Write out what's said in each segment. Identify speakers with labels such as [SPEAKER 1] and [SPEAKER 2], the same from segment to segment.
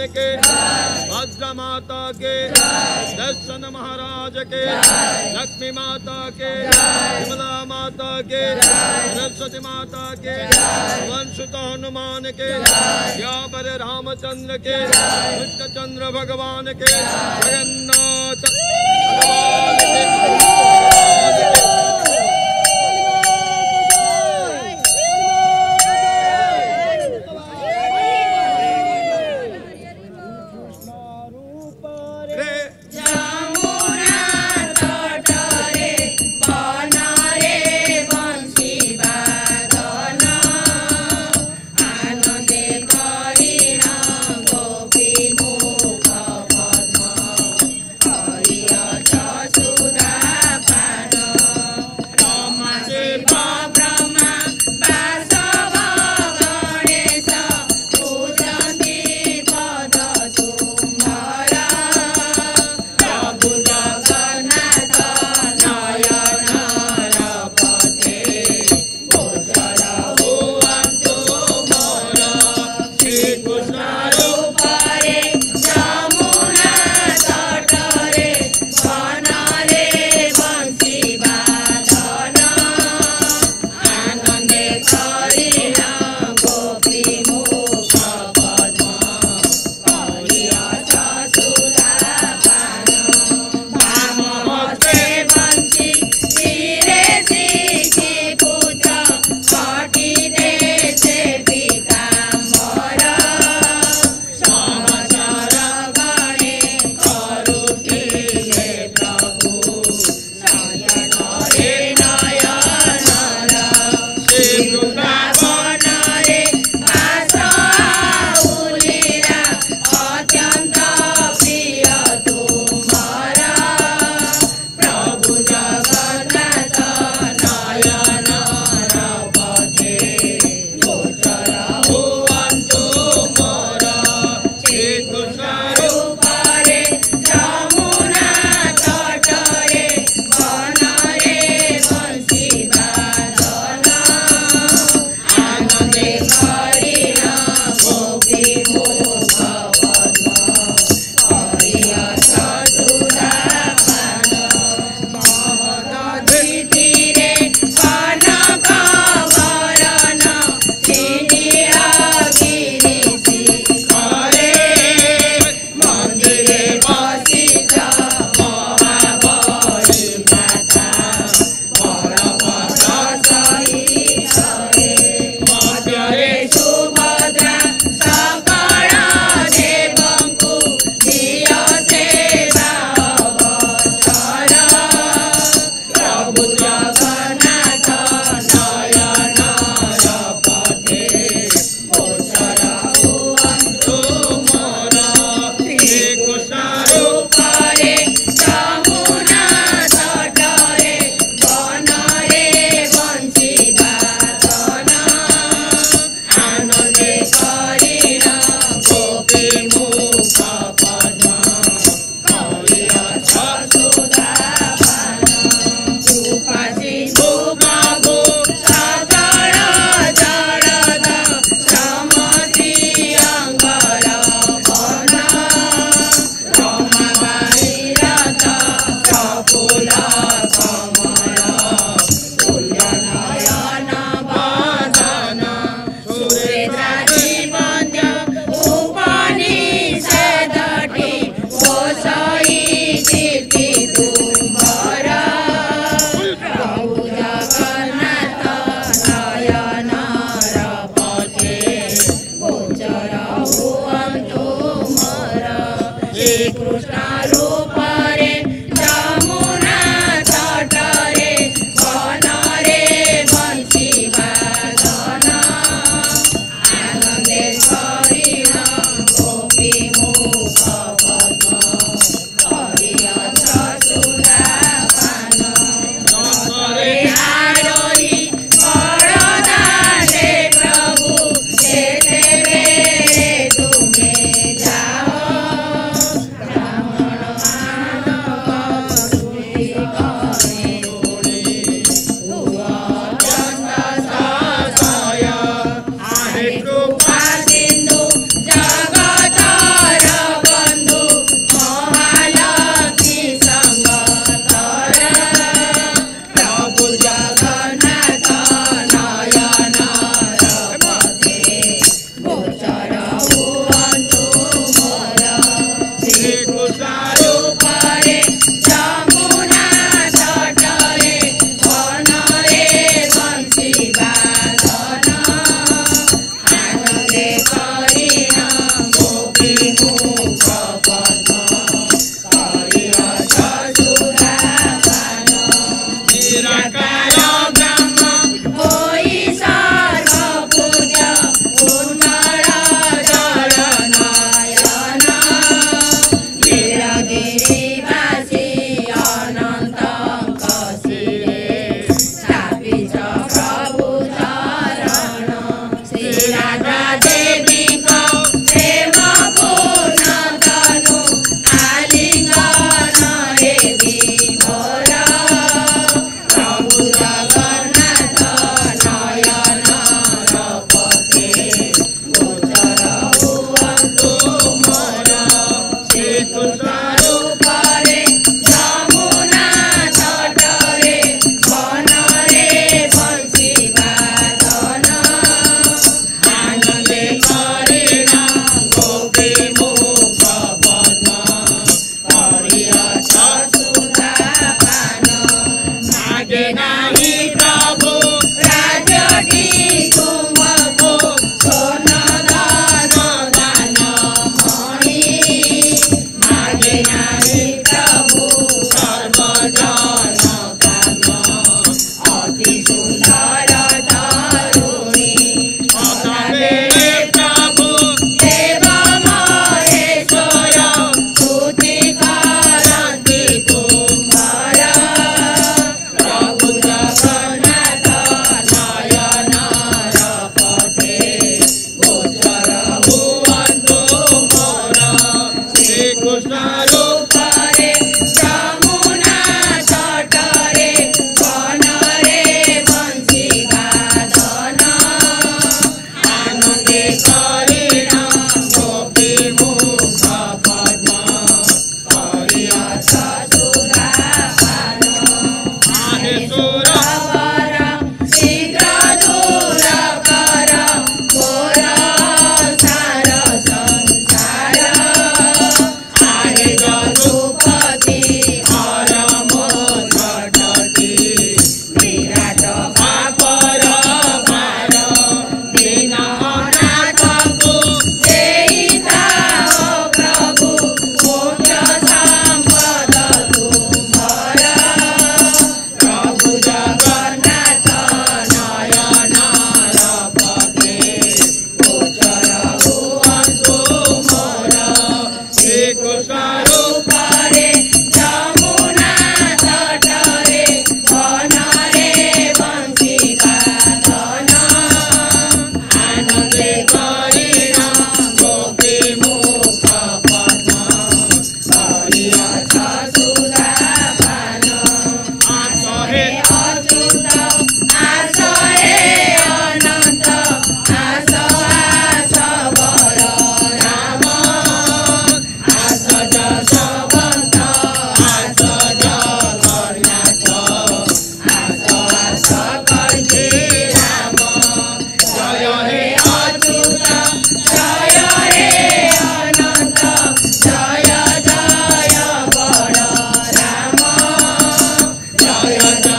[SPEAKER 1] के, भद्रा माता के, दर्शन महाराज के, लक्ष्मी माता के, विमला माता के, सरस्वती माता के, वंशुत हनुमान के, यावर रामचंद्र के, कृष्णचंद्र भगवान के, जगन्नाथ भगवान के,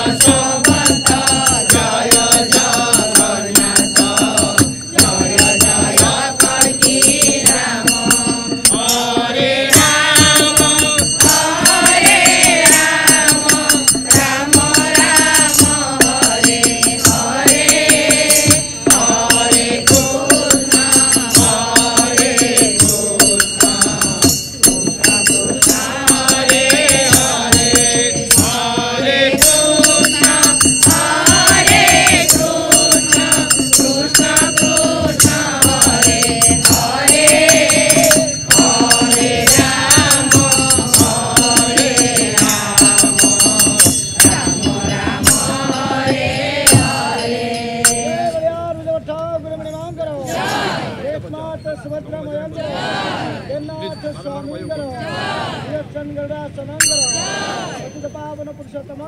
[SPEAKER 2] पावन पुरुषोत्तम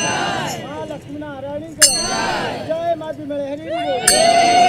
[SPEAKER 2] मां लक्ष्मी नारायणी जय माँ मेरे हरि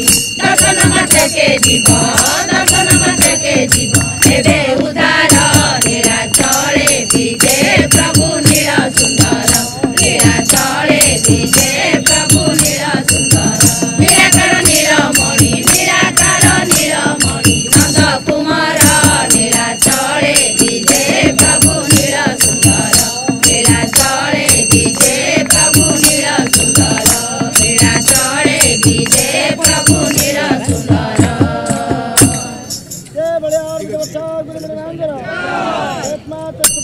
[SPEAKER 3] दर्शन मत के जीव एबे उदार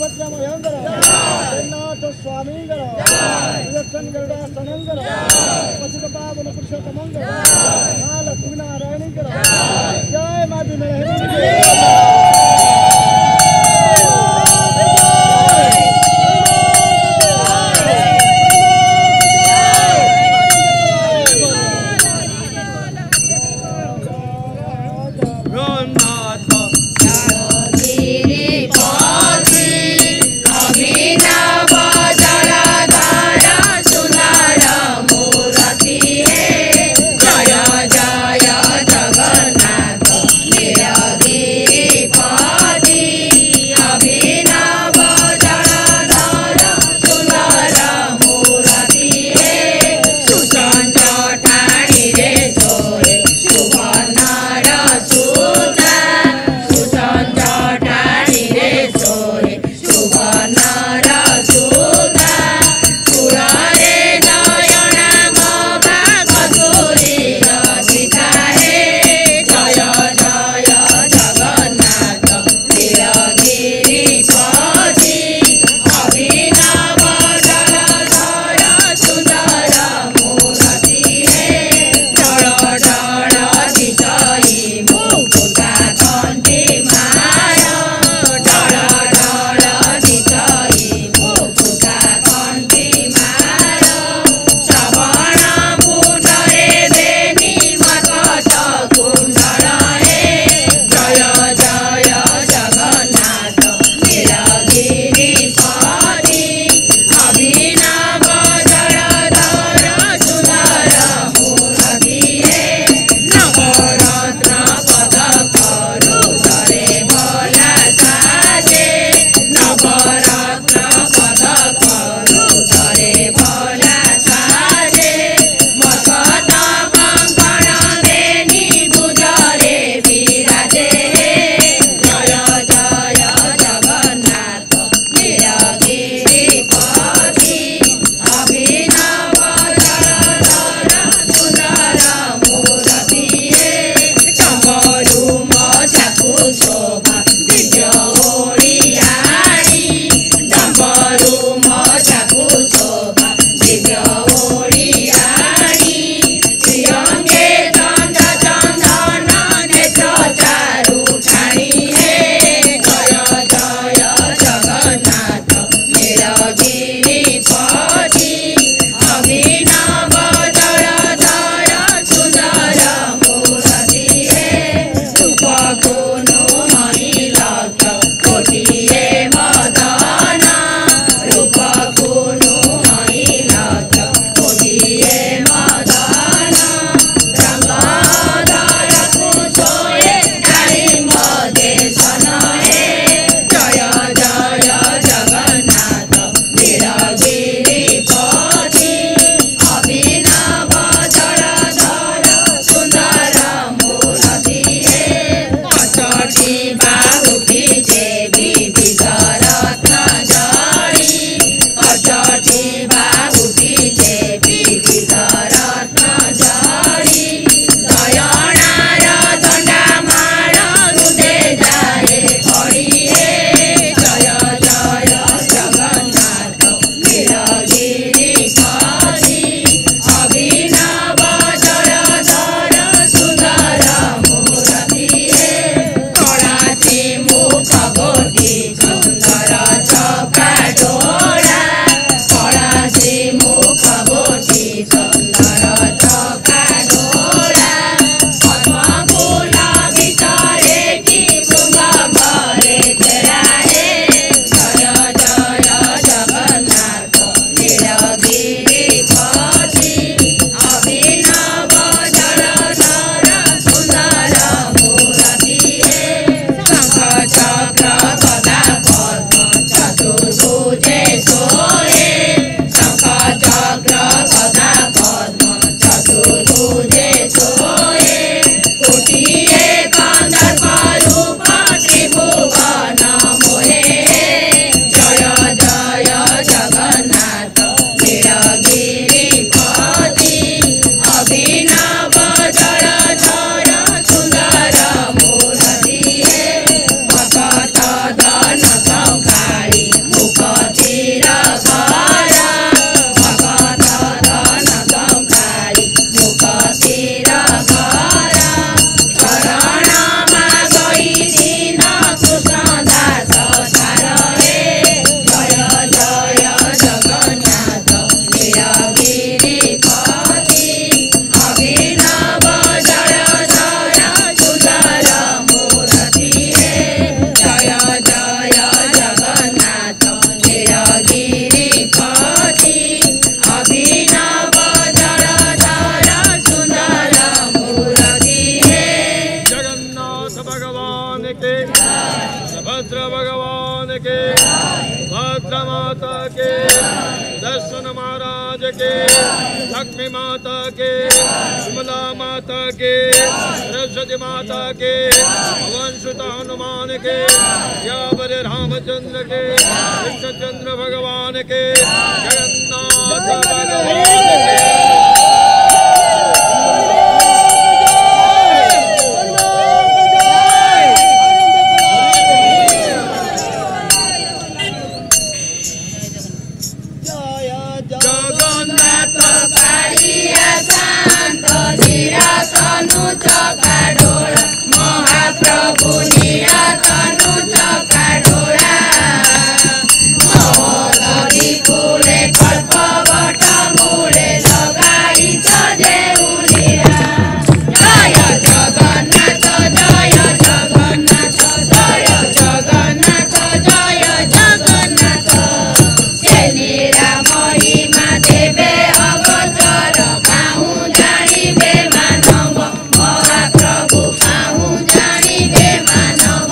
[SPEAKER 2] सुभद्रा महेंद्र जगन्नाथ स्वामी विलक्षण गरुड़ासनंदर पतित पावन पुरुषोत्तमंगर मां लक्ष्मी नारायणी जय मां
[SPEAKER 3] जय जय जगन्नाथ नीलगिरी
[SPEAKER 1] के, भद्रा माता के, दर्शन महाराज के, लक्ष्मी माता के, विमला माता के, सरस्वती माता के, पवन सुत हनुमान के, सियावर रामचंद्र के, कृष्णचंद्र भगवान के, जगन्नाथ भगवान के।
[SPEAKER 3] महाप्रभु निरातनु चकाडोला महोदधि फूले कल्पवट मूले लगाइछ देउलिया जय जगन्नाथ जय जगन्नाथ जय जगन्नाथ जय जगन्नाथ सेनीरा महिमा देवे अवसर काहु जानिबे मानव महाप्रभु काहु जानिबे मानव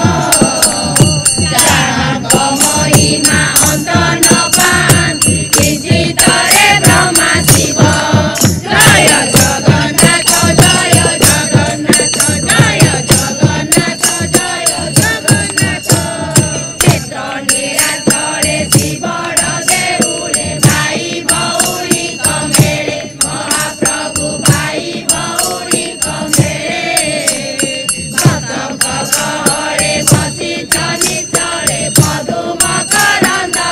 [SPEAKER 3] जाहाको महिमा अन्त नपान्ति चिन्तरे ब्रह्मा शिव जय जगन्नाथ जय जगन्नाथ जय जगन्नाथ जय जगन्नाथ क्षेत्र निराचले शिवर देउले भाइ भौरी कमेळे महाप्रभु भाइ भौरी कमेळे भक्तଙ୍କ गहळे बसिछ निचळे पदुम करन्द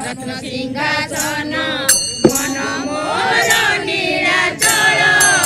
[SPEAKER 3] रत्न सिंहासन मन मोर नीलाचल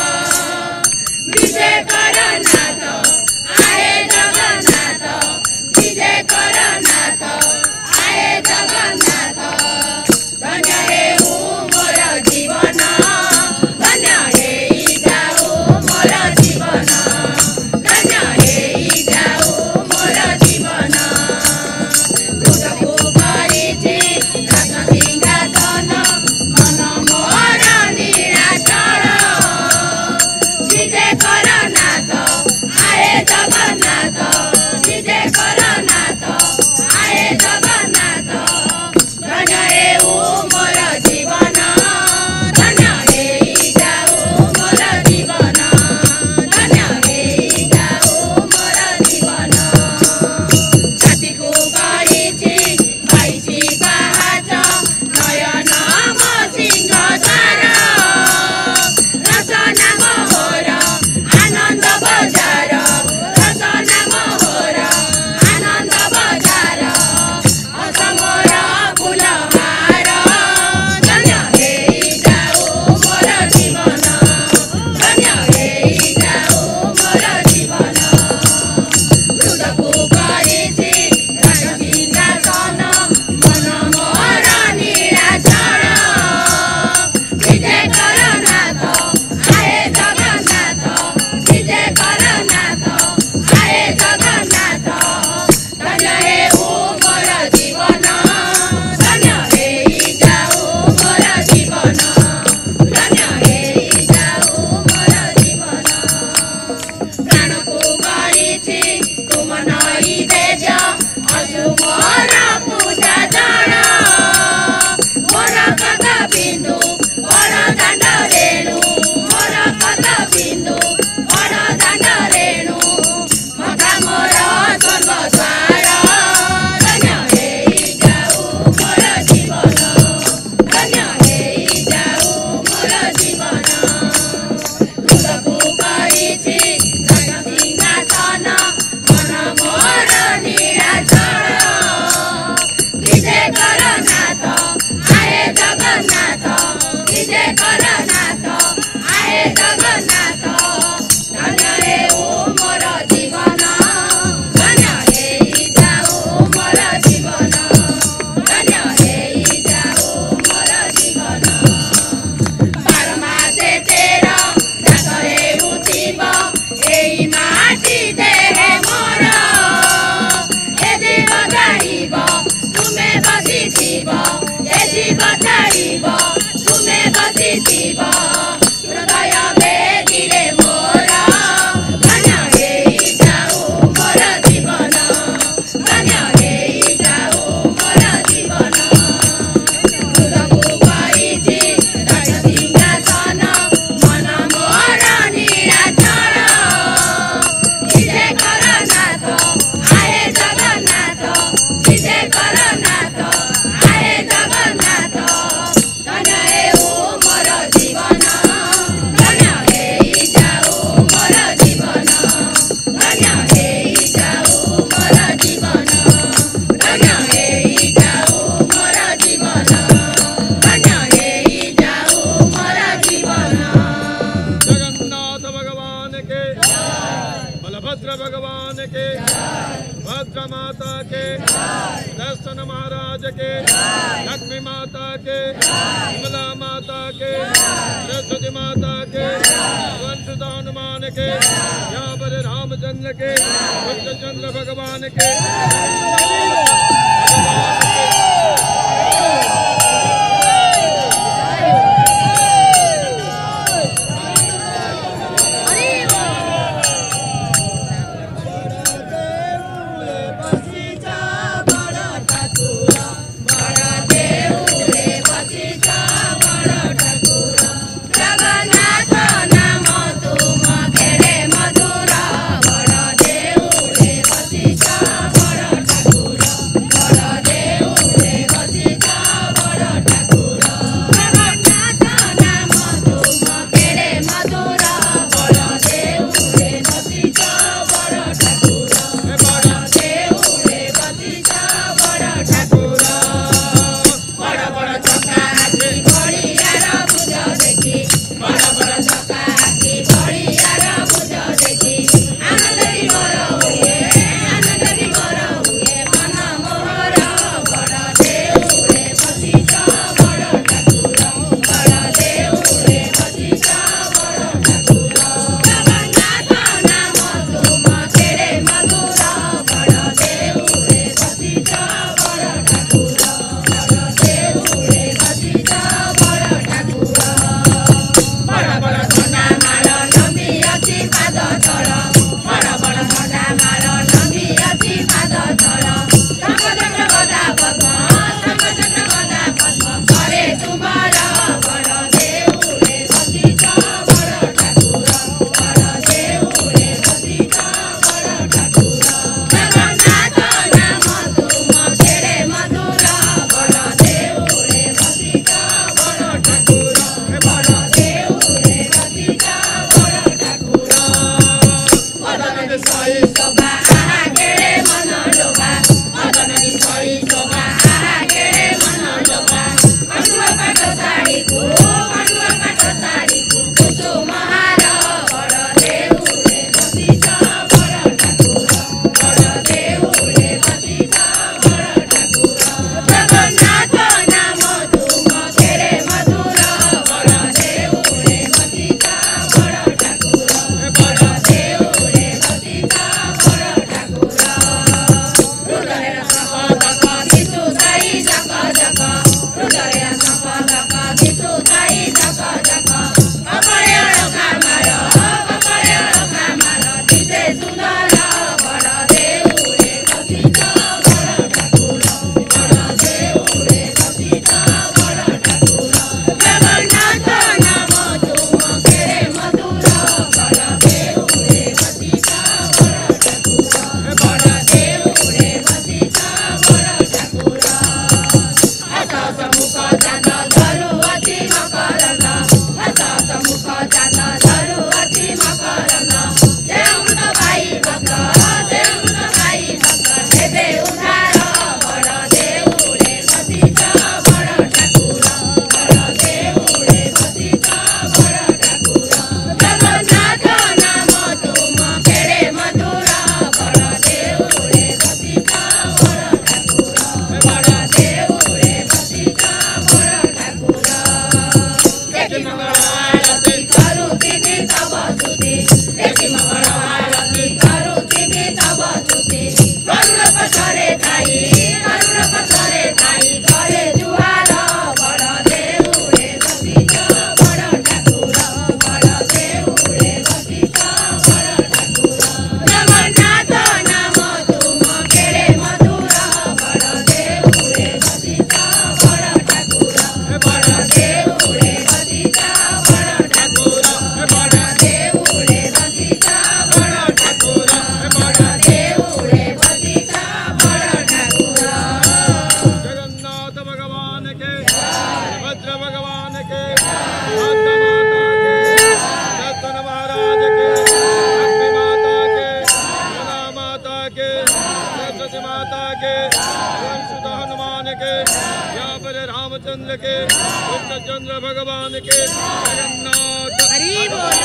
[SPEAKER 3] विजय कर नाथ आए जगन्नाथ विजय कर नाथ आए जगन्नाथ धन्य हेउ मोर जीवन धन्य हेइ जाऊ मोर जीवन धन्य हेइ जाऊ मोर जीवन तुझको गरिछि रत्न सिंहासन मन मोर नीलाचल विजय कर नाथ आए जगन्नाथ विजय कर नाथ आए जगन्नाथ धन्य हेउ मोर जीवन धन्य हेइ जाऊ मोर जीवन धन्य हेइ जाऊ मोर जीवन छातीको गरिछि बाइसी पाहाच नयन सिंह द्वार रसना मोहर आनन्द बजार रसना मोहर आनन्द बजार असमर फुलहार धन्य हेइ जाऊ मोर जीवन धन्य हेइ जाऊ मोर जीवन हृदयको गरिछि रत्न सिंहासन मन मोर नीलाचल विजय कर नाथ आए जगन्नाथ विजय कर नाथ आए जगन्नाथ धन्य हेउ मोर जीवन धन्य हेइ जाऊ मोर जीवन धन्य हेइ जाऊ मोर जीवन प्राणको गरिछि तुम नैवेद्य अश्रु मोर पूजा जल मोर कथ बिन्दु बड़ दाण्ड रेणु मोर कथ बिन्दु बड़ दाण्ड रेणु मथा मोर स्वर्गद्वार धन्य हेइ जाऊ मोर जीवन धन्य हेइ जाऊ मोर जीवन हृदयको गरिछि रत्न सिंहासन मन मोर नीलाचल विजय कर नाथ आए जगन्नाथ विजय कर नाथ आए जगन्नाथ धन्य हेउ मोर जीवन धन्य हेइ जाऊ मोर जीवन धन्य हेइ जाऊ मोर जीवन बारमासे तेर जात हेउथिब एई माटी देहे मोर ए जीव छाडिब तुमे बसिथिब ए जीव छाडिब तुमे बसिथिब हृदय बेदिले मोर धन्य हेइ जाऊ मोर जीवन धन्य हेइ जाऊ मोर जीवन हृदयको गरिछि रत्न सिंहासन मन मोर नीलाचल विजय कर नाथ आए जगन्नाथ विजय कर नाथ आए जगन्नाथ धन्य हेउ मोर जीवन धन्य हेइ जाऊ मोर जीवन धन्य हेइ जाऊ मोर जीवन धन्य हेइ जाऊ मोर जीवन धन्य हेइ जाऊ मोर जीवन
[SPEAKER 1] जगन्नाथ भगवान के बलभद्र भगवान के भद्र माता के दर्शन महाराज के लक्ष्मी माता के विमला माता के सरस्वती माता के वंशुत हनुमान के यहाँ पर रामचंद्र के कृष्णचंद्र भगवान के
[SPEAKER 3] जगन्नाथ नाम तुम केड़े मधुर बड़ देउरे बसिछ बड़ ठाकुर बड़ देउरे बसिछ
[SPEAKER 1] के, भद्र भगवान के, भद्र माता के, दर्शन महाराज के, लक्ष्मी माता के, मुना माता के, सरस्वती माता के, सुध हनुमान के, यहाँ पर रामचंद्र के, कृष्णचंद्र भगवान के, जगन्नाथ
[SPEAKER 3] हरि बोल।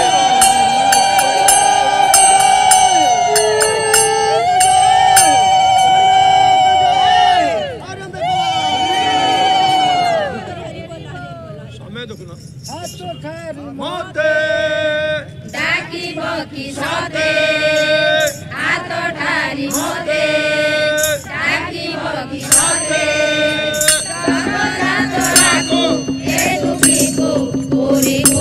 [SPEAKER 1] मोते
[SPEAKER 3] डाकी बकी सते हाथ ठारी मोते डाकी बकी सते को ए दुखी को पूरी को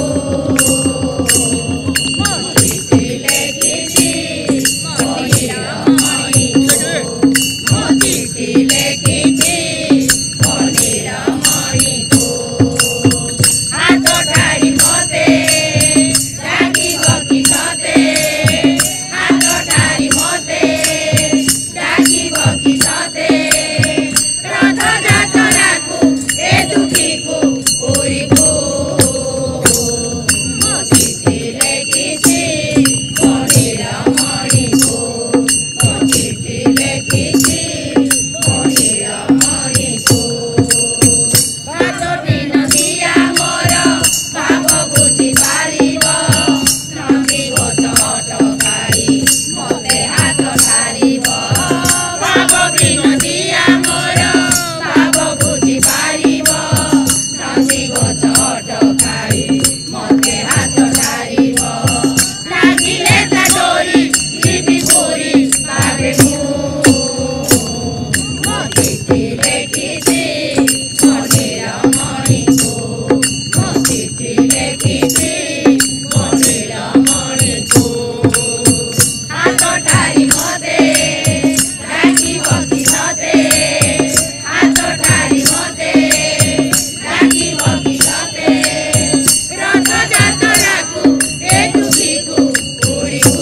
[SPEAKER 3] मोती लेकिनी मोती रामणी मोती लेकिनी मोती रामणी को हाथ ठारी मोते डाकी बकी सते हाथ ठारी मोते डाकी बकी सते रथ जातराकु ए दुखी को पूरी को मोती लेकिछि मोती रामणी को मोती लेकिछि मोती रामणी को पाँचटी नदिया मोर भाव बुझी पारिब नदी गोच अटकाई मते हाथ ठारिब भावटी नदिया मोर भाव बुझी पारिब नदी गोच अटकाई मते हाथ ठारिब लागिले ता डोरी जीवी पूरी पावे मोती लेकिछि मोती रामणी को मोती लेकिछि मोती रामणी को हाथ ठारी मोते डाकी बकी सते हाथ ठारी मोते डाकी बकी सते रथ जातराकु ए दुखी को पूरी को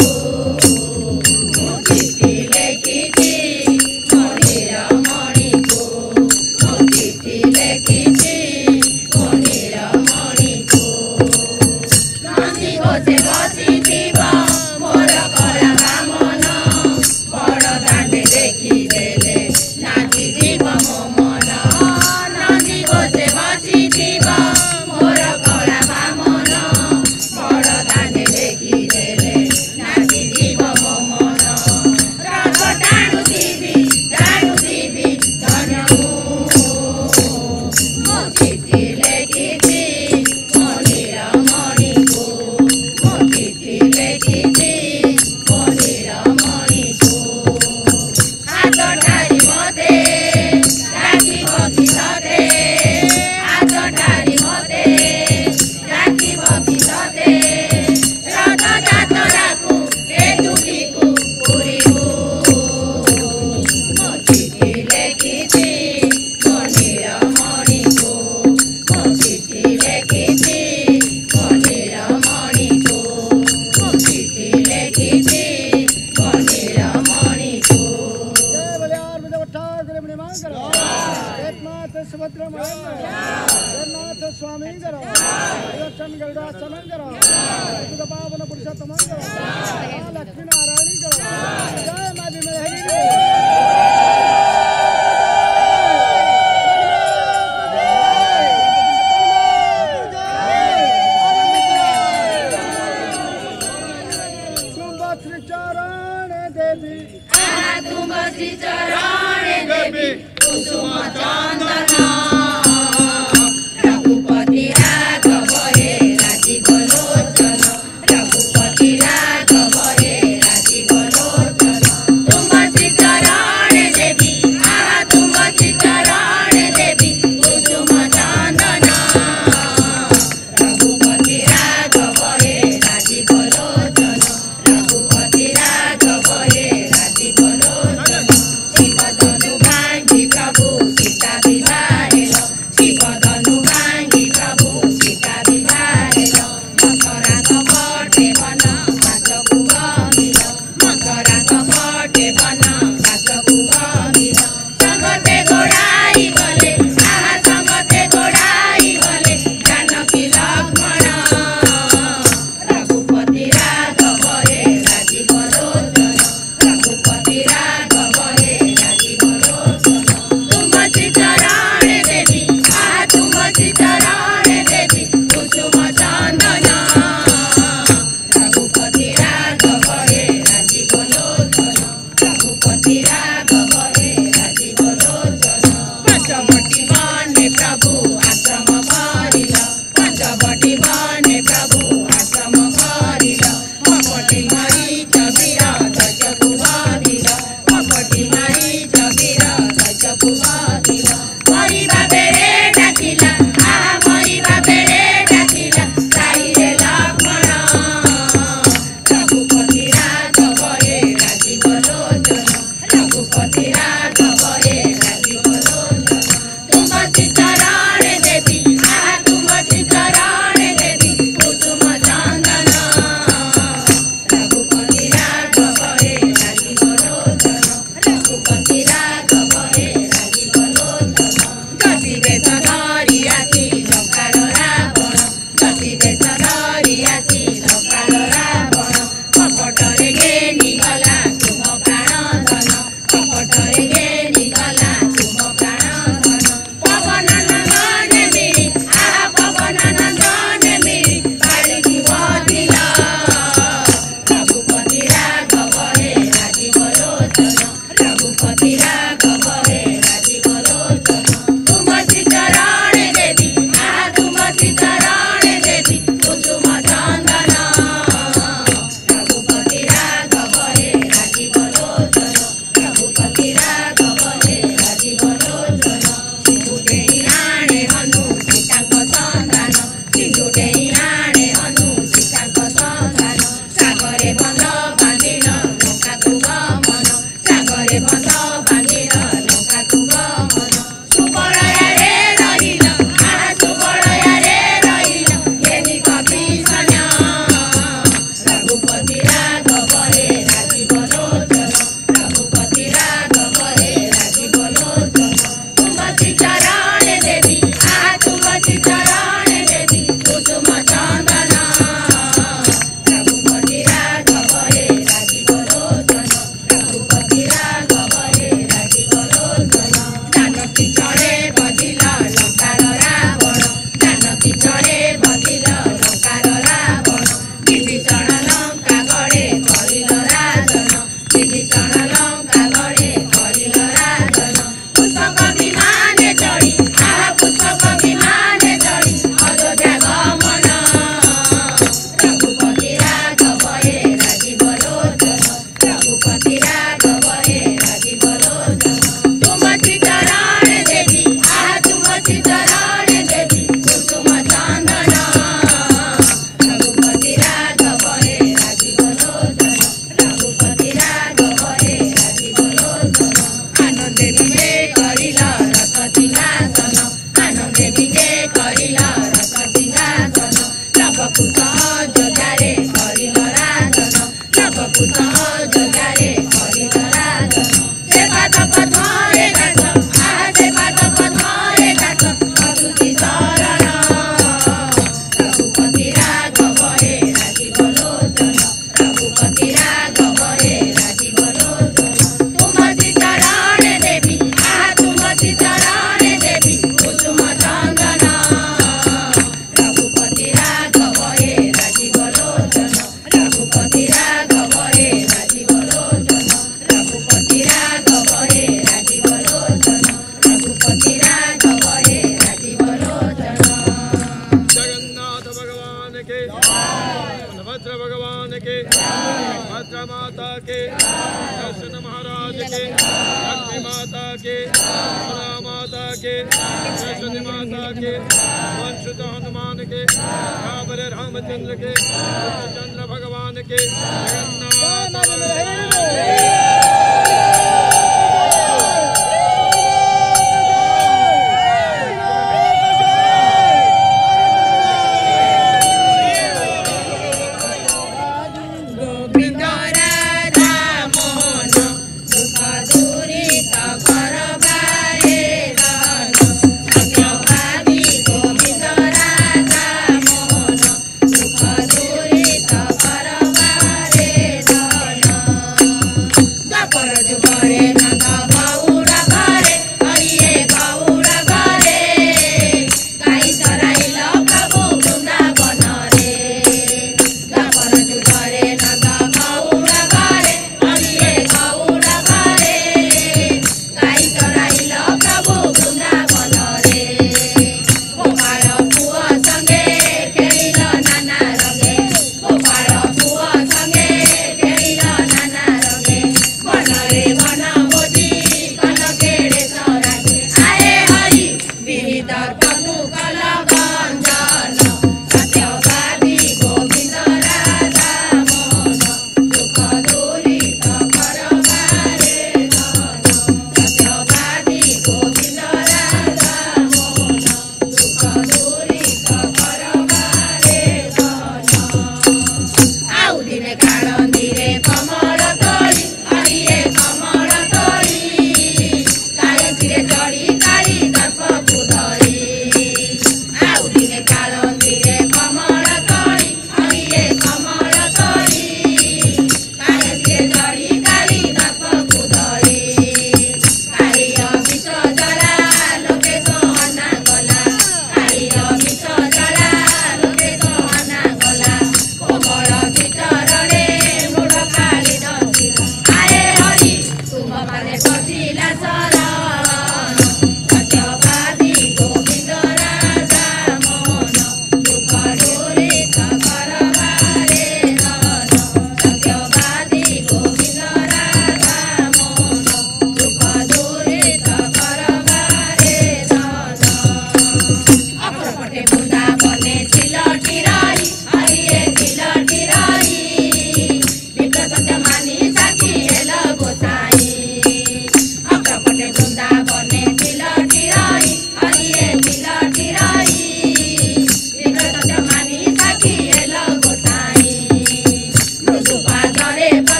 [SPEAKER 3] मोती लेकिछि मोती रामणी को मोती लेकिछि मोती रामणी को नदी गोचे बसिथिब मोर कला बामन बड़ दाण्डे देखिदेले नाचिजिब मो मन नदी गोचे बसिथिब मोर कला बामन बड़ दाण्डे देखिदेले नाचिजिब मो मन रथ टाणुथिबि धन्य मोती लेकिछि मोती रामणी को मोती लेकिछि मोती रामणी को हाथ ठारी मोते डाकी बकी सते हाथ ठारी मोते डाकी बकी सते रथ जातराकु ए दुखी को पूरी को मोती लेकिछि मोती रामणी को मोती लेकिछि मोती रामणी को मोती लेकिछि मोती रामणी को
[SPEAKER 2] जय बलिहार विजय ठाकुर मंगल एकनाथ सुभद्र मंगल जगन्नाथ स्वामी करो लक्ष्मण गरुड़ा चमन करो सुध पावन पुरुषोत्तम करो लक्ष्मी नारायणी करो जय माँ बिमल श्री चरण देवी
[SPEAKER 3] तुम श्री चरण देवी कुसुम चंदन रघुपति राघव हे राजीव लोचन रघुपति राघव हे राजीव लोचन तुम श्री चरण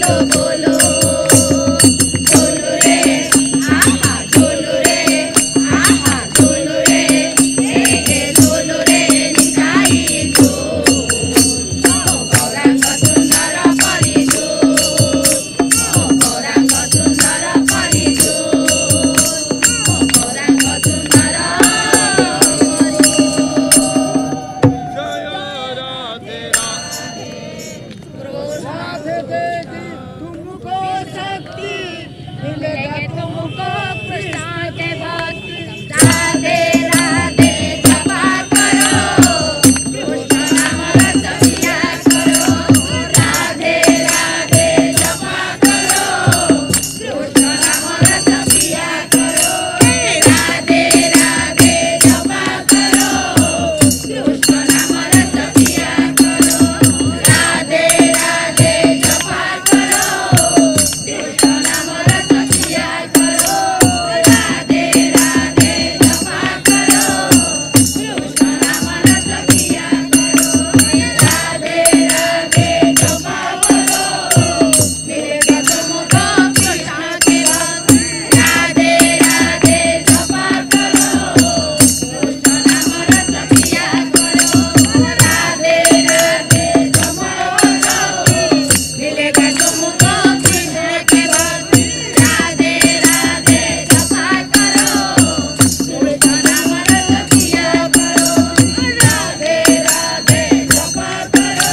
[SPEAKER 3] बोलो बोलो रे आहा बोलो रे आहा बोलो रे ए बोलो रे निकाई जो गौरांग सुंदर परिजो गौरांग सुंदर परिजो गौरांग सुंदर
[SPEAKER 1] जय राधे राधे
[SPEAKER 2] राधे देगी तुमको शक्ति मिलेगा तुमको
[SPEAKER 3] कृष्ण के भक्ति राधे राधे जपा करो कृष्ण नाम रस पिया करो राधे राधे जपा करो कृष्ण नाम रस पिया करो राधे राधे जपा करो कृष्ण नाम रस पिया करो राधे राधे जपा करो कृष्ण नाम रस पिया करो राधे राधे जपा करो कृष्ण नाम रस पिया करो राधे राधे जपा करो मिलेगा तुमको कृष्ण के भक्ति राधे राधे जपा करो कृष्ण नाम रस पिया करो राधे राधे जपा करो मिलेगा तुमको कृष्ण के भक्ति राधे राधे जपा करो कृष्ण नाम रस पिया करो राधे राधे जपा करो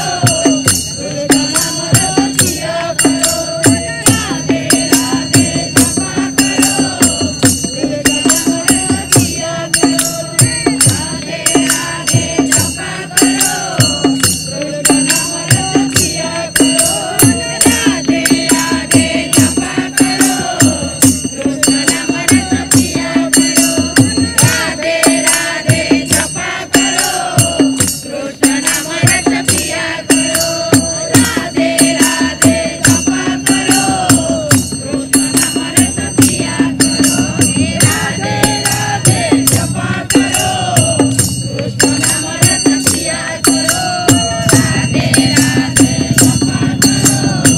[SPEAKER 3] कृष्ण नाम रस पिया करो राधे राधे जपा करो कृष्ण नाम रस पिया करो राधे राधे जपा करो कृष्ण नाम रस पिया करो राधे राधे जपा करो कृष्ण नाम रस पिया करो राधे राधे जपा करो कृष्ण नाम रस पिया करो राधे राधे जपा करो कृष्ण नाम रस पिया करो राधे राधे जपा करो कृष्ण नाम रस पिया करो राधे राधे जपा करो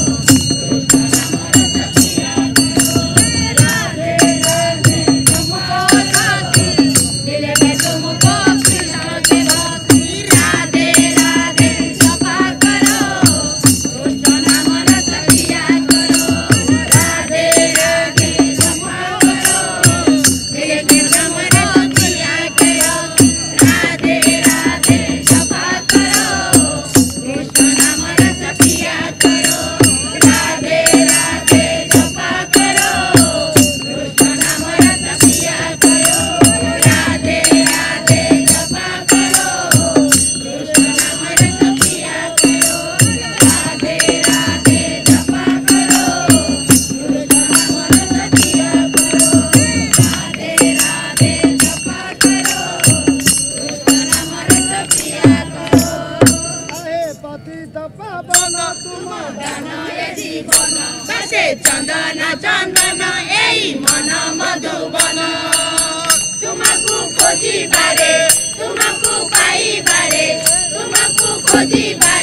[SPEAKER 3] कृष्ण नाम रस पिया करो राधे राधे तुमको शक्ति मिलेगा तुमको कृष्ण के भक्ति राधे राधे जपा करो कृष्ण नाम रस पिया करो राधे राधे जपा करो मिलेगा तुमको पिया करो राधे राधे जपा करो कृष्ण नाम रस पिया करो राधे राधे जपा करो कृष्ण नाम रस पिया करो राधे राधे जपा करो कृष्ण नाम रस पिया करो राधे राधे जपा करो कृष्ण नाम रस पिया करो राधे राधे जपा करो कृष्ण नाम रस पिया करो
[SPEAKER 2] अहे पतित पावन तुम
[SPEAKER 3] दानय जीवन बसे चंदन चंदन एई मन मधुबन तुमको खोजिबारे तुमको पाइबारे तुमको खोजिबारे